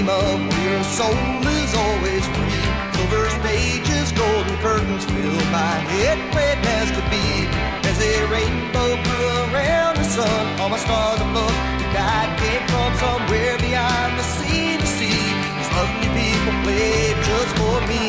of where your soul is always free. Silver stages, golden curtains filled by it prayed as to be. As a rainbow grew around the sun, all my stars of love that died came from somewhere beyond the sea. To see these lovely people played just for me.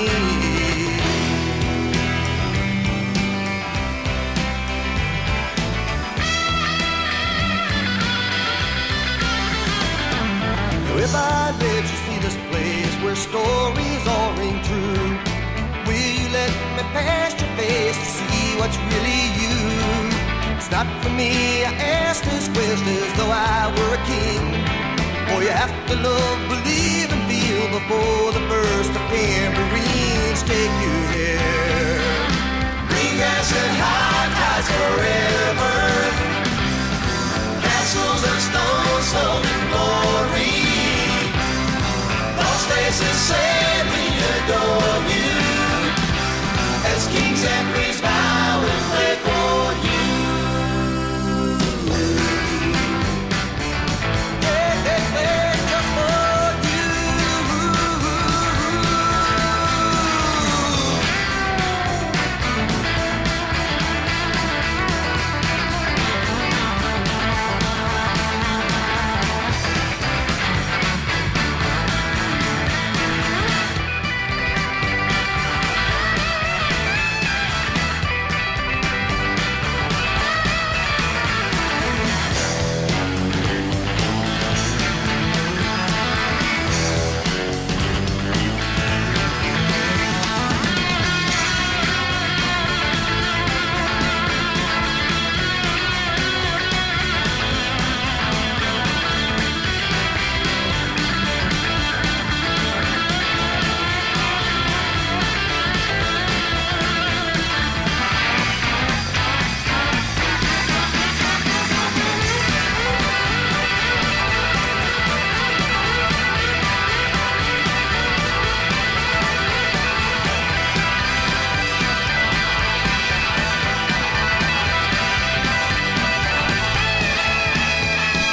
If I let you see this place where stories all ring true, will you let me past your face to see what's really you? It's not for me, I ask this question as though I were a king. For you have to love, believe and feel before the first of tambourines take you there. Green grass and high tides forever, castles of stone sold in glory. Those faces say we adore you, as kings and queens bow and play for you. Yeah, they play just for you.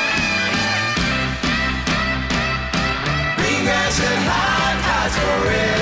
And high tides forever.